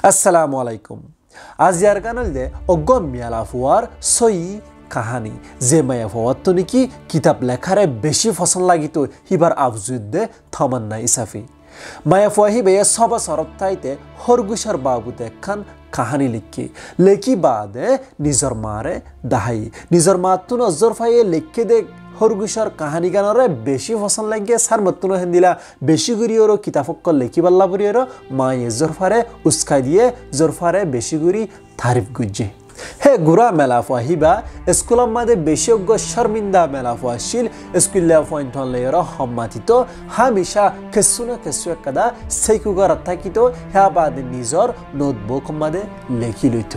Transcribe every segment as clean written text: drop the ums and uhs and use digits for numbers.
আসসালামু আলাইকুম। আজ ইয়ার কানলদে অগম মিয়ালাফুয়ার সই কাহানি যে মায়াফওয়াত নাকি কিতাব লেখারে বেশি পছন্দ লাগিত হিবার আফজুদ্দে থমান্না ইসাফি মায়াফুয়া হিবে সবা সরপ্তাইতে হরগুশার বাবুতে খান কাহানি লেখি বাদে নিজর মারে দাহাই নিজর মাতুন অজরফাইয়ে লেখে দে হরগুশার কাহানি গানরে বেশি পছন্দ লাগে সার মতুন হেন্দিলা বেশি গুরিওর কিতাবক লেখি বাল্লা বুরিওর মায়ে জরফারে উস্কাই দিয়ে জরফারে বেশি গুরি তারিফ গুজ্জে হে গুরা মেলাফুয়া হিবা স্কুলের মাঝে বেশি শর্মিন্দা মেলাফুয়া শিল স্কুলে পয়েন্টন লেয়র সম্মাতিত হামিশা কেসু না কেসু একদা সেইকুগার থাকিত হ্যা বাদে নিজর নোটবুক মাঝে লেখি লইত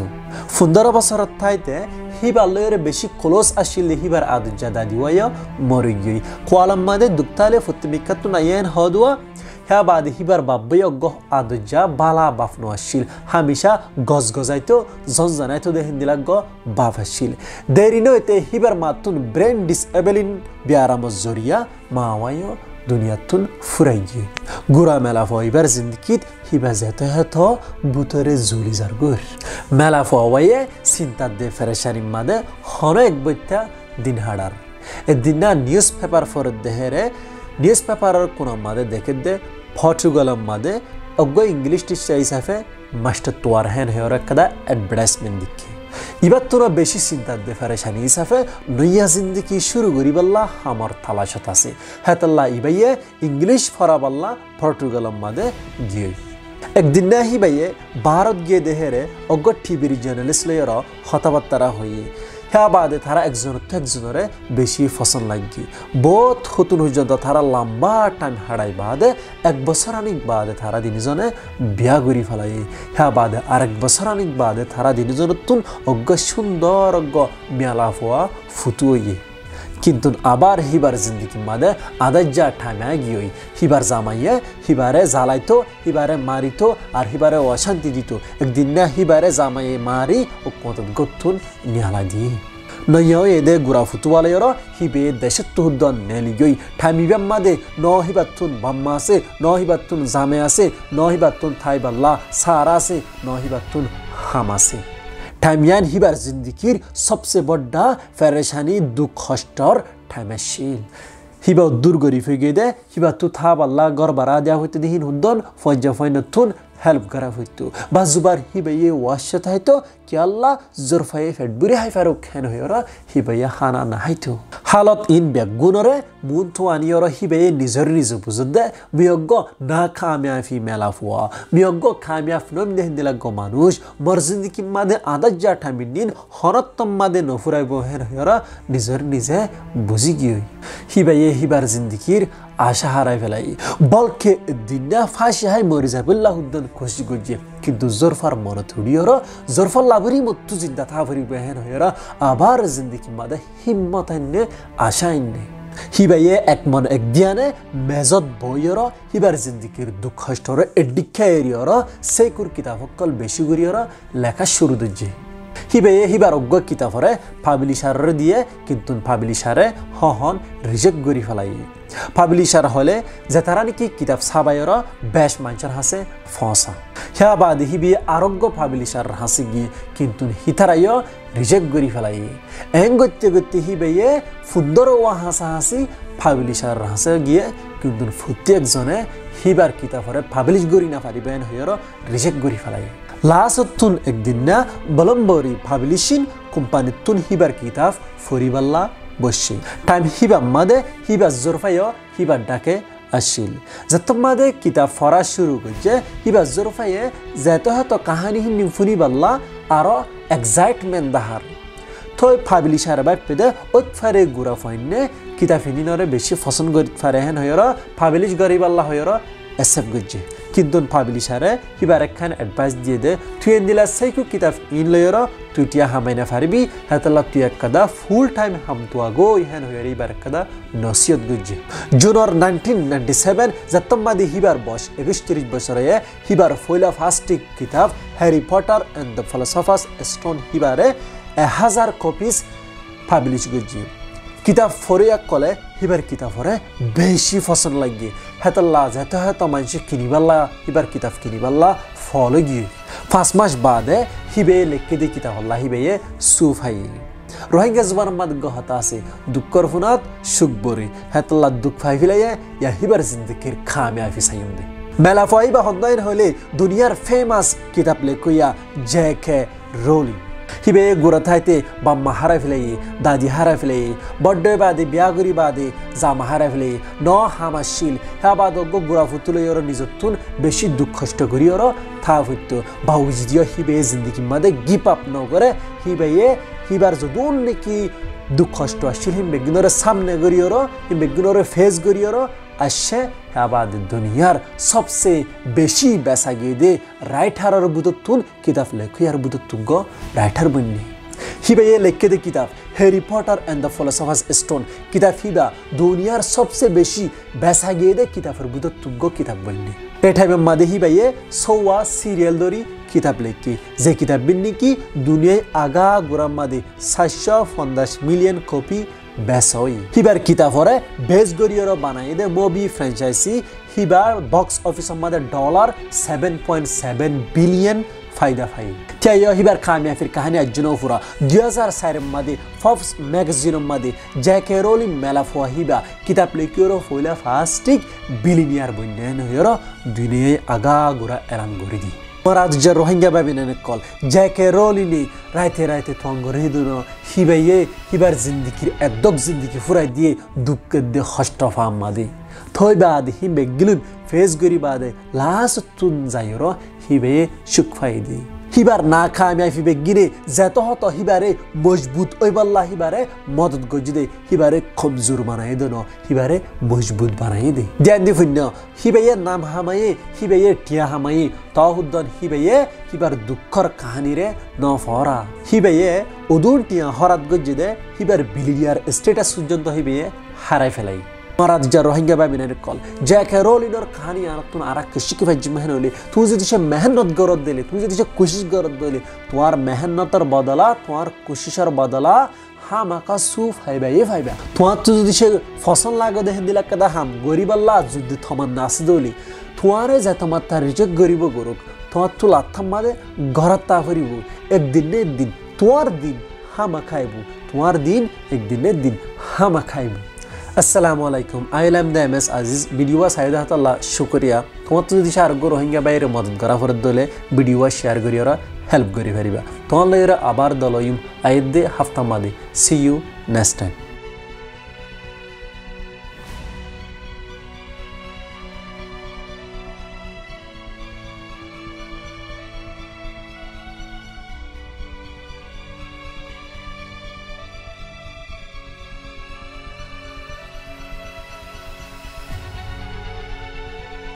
15 বছর থাইতে হিবা লয়ের বেশি ক্লোজ আসিল হিবার আদুজা দাদিওয়া মরিগি কোয়ালাম মাঝে দুক্তালে ফুতমিকাতু নাইয়েন হদুয়া হ্যা বাদে হিবার বাব্বই অজ্ঞ আদুজা বালা বাফনো আসিল হামিশা গজ গজাইতো জনজানাইতো দেহেন দিলাগ বাফ আসিল দেরি নইতে হিবার মাতুন ব্রেন ডিসএবলিন বিয়ারাম জরিয়া মাওয়াইও দুনিয়াতুন ফুরাই গিয়ে গুড়া মেলা ফইবার জিন্দগিত হিবা যেতে হেত বুতরে জুলি জারগুর মেলা ফওয়াইয়ে চিন্তা দে ফেরেশানি মাদে হন এক বইতা দিন হাড়ার এ দিনা নিউজ পেপার ফর দেহেরে নিউজ পেপারের কোন মাদে দেখে দে পর্তুগালের মাদে অজ্ঞ ইংলিশ টিচার হিসাবে মাস্টার তোয়ার হেন হেয়র একটা অ্যাডভার্টাইজমেন্ট দিকে এবার তোরা বেশি চিন্তা দে ফেরেশানি হিসাবে নইয়া জিন্দগি শুরু করিবাল্লা আমার তালাশত আছে হেতাল্লা ইবাইয়ে ইংলিশ ফরাবাল্লা পর্তুগালের মাদে গিয়ে একদিন না হিবাইয়ে ভারত গিয়ে দেহেরে অজ্ঞ টিভির জার্নালিস্ট লইয়ের হতাবার্তারা হইয়ে হ্যাঁ বাদে তারা একজনরে বেশি ফসল লাগি বহুত হতুন পর্যন্ত তারা লম্বা টাইম হারাই বাদে 1 বছর আনিক বাদে তারা দিনজনে বিয়া করি ফেলাই হ্যাঁ বাদে আরেক বছর আনিক বাদে তারা দিনজন তুন অজ্ঞ সুন্দর অজ্ঞ মেলা ফোয়া ফুটুয়ে কিন্তু আবার হিবার জিন্দগি মাদে আদাজ্জা ঠামা গিয়ে হিবার জামাইয়ে হিবারে জ্বালাইতো হিবারে মারিতো আর হিবারে অশান্তি দিত একদিন না হিবারে জামাইয়ে মারি ও কত গতুন নিয়ালা দিয়ে নইয়াও এদে গুড়া ফুটুয়ালের হিবে দেশে তুহদ্দন নেলিগই ঠামিবাম মাদে ন হিবাতুন বাম্মা আছে ন হিবাতুন জামে আছে ন হিবাতুন থাইবাল্লা সারা আছে ন হিবাতুন হাম আছে টাইমিয়ান হিবার জিন্দগির সবচেয়ে বড় ফেরেশানি দুঃখ কষ্টর টাইমাশিল হিবা দূর গরি ফেগে দে হিবা তু থাবাল্লা গরবারা দেয়া হইতে দিহিন হুদ্দন ফজ্জা ফয়নতুন হেল্প করা হইতো বাজুবার হিবাইয়ে ওয়াশত হইতো কি আল্লাহ জরফায়ে ফেডবুরি হাই ফারুক হেন হইরা হিবাইয়া খানা না হইতো হালত ইন বেগুনরে মুন তো আনিয়র হিবাইয়ে নিজর বুঝদে মিয়গ্গ না কামিয়াফি মেলাফুয়া মিয়গ্গ কামিয়াফ নম দেহ দিলাগ মানুষ মরজিন্দি কি মাদে আদাজ্জা ঠামিনিন হরত্তম মাদে নফুরাইব হেন হইরা নিজে বুঝি গিয়ে হিবাইয়ে হিবার জিন্দিগির আশা হারাই ফেলাই বলকে দিনা ফাঁসি হাই মরি যাবল্লাহ উদ্দান খুশি গুজিয়ে কিন্তু জরফার মনে থুড়িয়র জরফার লাভরি মতো চিন্তা থাভরি বেহেন হইরা আবার জিন্দিগি মাদে হিম্মত আইনে আশা আইনে হিবাইয়ে এক মন এক দিয়ানে মেজত বইয়র হিবার জিন্দিগির দুঃখ কষ্টর এডিক্ষা এরিয়র সেইকুর কিতাবকল বেশি গুরিয়র লেখা শুরু দিচ্ছে হিবাইয়ে হিবার অজ্ঞ কিতাবরে পাবলিশারে দিয়ে কিন্তু পাবলিশারে হন রিজেক্ট করি ফেলাই পাবলিশার হলে যে তারা নাকি কিতাব সাবাইর বেশ মানুষের হাসে ফসা হ্যা বাদে হিবি আরোগ্য পাবলিশার হাসে গিয়ে কিন্তু হিতারাইও রিজেক্ট করি ফেলাই এং গত্যে হিবাইয়ে ফুন্দর ওয়া হাসা হাসি পাবলিশার হাসে গিয়ে কিন্তু ফুটি একজনে হিবার কিতাবরে পাবলিশ করি না পারিবেন হইর রিজেক্ট করি ফেলাই লাসতুন একদিন না বলম্বরি পাবলিশিং কোম্পানিতুন হিবার কিতাব ফরিবাল্লা বসি টাইম হিবা মাদে হিবা জরফাইও হিবার ডাকে আসিল যত মাদে কিতাব ফরা শুরু করছে হিবা জরফাইয়ে যেত হয়তো কাহানি হিন্নি ফুনিবাল্লা আরো এক্সাইটমেন্ট দাহার থই পাবলিশার বাই পেদে ওইফারে গুড়া ফাইনে কিতাব হিনিনরে বেশি ফসন করি ফারে হেন হইর পাবলিশ গরিবাল্লা হইর এসেপ্ট করছে কিন্তু পাবলিশারে হিবার একখান অ্যাডভাইস দিয়ে দে তুই দিলা সেইকু কিতাব ইন লইর তুই টিয়া হামাইনা ফারিবি হেতাল্লা তুই একদা ফুল টাইম হামতুয়া গো ইহান হইয়ার এইবার একদা নসিয়ত গুজ্জে জুনের 1997 যতমাদি হিবার বয়স 31 বছরে হিবার ফয়লা ফাস্টিক কিতাব Harry Potter and the Philosopher's Stone হিবারে 1000 কপিস পাবলিশ গুজ্জে কিতাব ফরিয়া কলে হিবার কিতাবরে বেশি ফসল লাগে হেতাল্লা যেতে হয়তো মানুষ কিনিবাল্লা হিবার কিতাব কিনিবাল্লা ফলে গিয়ে 5 মাস বাদে হিবে লেখকে দি কিতাব আল্লাহ হিবে সুফাই রোহিঙ্গা জবান মাদ গহতা আছে দুঃখর ফুনাত সুকবরি হেতল্লা দুঃখ ফাই ফিলাইয়া ইয়া হিবার জিন্দিগির খামিয়াফি সাইন্দে মেলা ফাইবা হন্দাইন হইলে দুনিয়ার ফেমাস কিতাব লেখইয়া জেকে রোলিং হিবে গুড়া থাইতে বাম্মা হারা ফেলাই দাদি হারা ফেলাই বড্ডে বাদে বিয়াগুড়ি বাদে জামা হারা ফেলাই ন হামাশিল হ্যাঁ বাদ গুড়া ফুতুলে ওর নিজতুন বেশি দুঃখ কষ্ট করি ওর থা ফুত বাউজি দিও হিবে জিন্দিগি মাদে গিপ আপ ন করে হিবে হিবার যদুন নাকি দুঃখ কষ্ট আসছিল হিম বেগুনরে সামনে করি ওর হিম বেগুনরে ফেস করি ওর আসছে আবাদ দুনিয়ার সবচেয়ে বেশি বেসা গিয়ে দে রাইটারের বুদতুন কিতাব লেখিয়ার বুদতুন গো রাইটার বন্যে হিবা লেখকে দে কিতাব Harry Potter and the Philosopher's Stone কিতাব হিবা দুনিয়ার সবচেয়ে বেশি বেসা গিয়ে দে কিতাবের বুদতুন গো কিতাব বন্যে এটাইবে মাদে হিবা সৌয়া সিরিয়াল দরি কিতাব লেখি যে কিতাব বিন্নি কি দুনিয়ায় আগা গোরাম মাদে 750 মিলিয়ন কপি বেসই হিবার কিতাবরে বেস গরিয়র বানাই দে মুভি ফ্র্যাঞ্চাইজি হিবার বক্স অফিস আমাদের $7.7 বিলিয়ন ফায়দা ফাই তাই হিবার কামিয়াফির কাহিনী আজনো পুরা 2004 মাদে ফোর্বস ম্যাগাজিন মাদে জেকে রোলিং মেলাফোয়া হিবা কিতাব লেখিয়র ফইলা ফাস্টিক বিলিয়নিয়ার বন্যান হইর দুনিয়ায় আগা গোরা এরান গরি দি মরাজ যে রোহিঙ্গা বাবিনে কল জেকে রোলিনি রাইতে রাইতে থঙ্গরে দুন হিবাইয়ে হিবার জিন্দিগির একদক জিন্দিগি ফুরাই দিয়ে দুঃখ দে হষ্ট ফাম মাদি থই বাদ হিবে গিলুন ফেস গরি বাদে লাস্ট তুন যাইর হিবে সুখফাই দি হিবার না খামিয়া হিবে গিরে যেত হত হিবারে মজবুত ওইবাল্লা হিবারে মদত গজি দে হিবারে কমজোর বানাই দেন হিবারে মজবুত বানাই দে ধ্যান দি ফুন্য হিবাইয়ে নাম হামায়ে হিবাইয়ে টিয়া হামায়ে তাহুদ্দন হিবাইয়ে হিবার দুঃখর কাহিনীরে ন ফরা হিবাইয়ে ওদুন টিয়া হরাত গজি দে হিবার বিলিয়ার স্ট্যাটাস পর্যন্ত হিবাইয়ে হারাই ফেলাই মরাজ যা রোহিঙ্গা বাবিনের কল জেকে রোলিনর কাহিনী আনতুন আরাক শিকি ভাই মেহনত হলে তুই যদি সে মেহনত গরত দিলে তুই যদি সে কোশিশ গরত দিলে তোমার মেহনতর বদলা তোমার কোশিশের বদলা হামাকা সুফ হাইবাই ফাইবা তোমার তো যদি সে ফসল লাগো দেখেন দিলা কেদা হাম গরিব আল্লাহ যদি থমান নাস দলি তোমারে যে তোমার তার রিজেক্ট গরিব গরুক তোমার তো লাথাম মাদে ঘরত তা করিব একদিন না একদিন তোমার দিন হামা খাইব তোমার দিন একদিনের দিন হামা খাইব আসসালামু আলাইকুম আইলাম দা এমএস আজিজ ভিডিও সাইদাহাতাল্লাহ শুকরিয়া তোমার তো যদি আর রোহিঙ্গা বাইরে মদত করা ফরত দলে ভিডিও শেয়ার করিওরা হেল্প করি পারিবা তোমার লইরা আবার দলইম আইদে হাফতা মাদে সি ইউ নেক্সট টাইম